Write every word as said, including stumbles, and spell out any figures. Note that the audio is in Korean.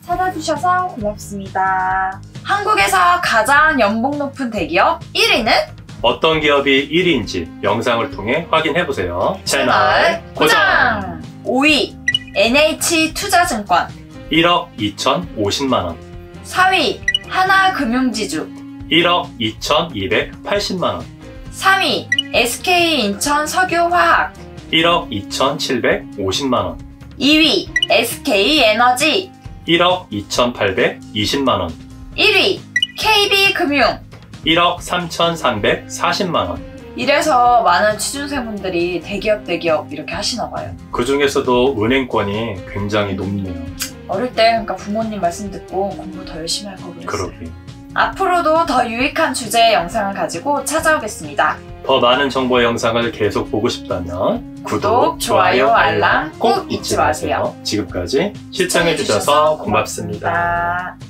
찾아주셔서 고맙습니다. 한국에서 가장 연봉 높은 대기업 일 위는? 어떤 기업이 일 위인지 영상을 통해 확인해보세요. 채널 고정! 오 위 엔에이치투자증권 일억 이천오십만 원. 사 위 하나금융지주 일억 이천이백팔십만 원. 삼 위 에스케이인천석유화학 일억 이천칠백오십만 원. 이 위 에스케이에너지 일억 이천팔백이십만 원. 일 위 케이비금융 일억 삼천삼백사십만 원. 이래서 많은 취준생분들이 대기업 대기업 이렇게 하시나봐요. 그 중에서도 은행권이 굉장히 높네요. 어릴 때 그러니까 부모님 말씀 듣고 공부 더 열심히 할 거 그랬어요. 그러게. 앞으로도 더 유익한 주제의 영상을 가지고 찾아오겠습니다. 더 많은 정보의 영상을 계속 보고 싶다면 구독, 좋아요, 알람 꼭 잊지 마세요. 지금까지 시청해주셔서 고맙습니다.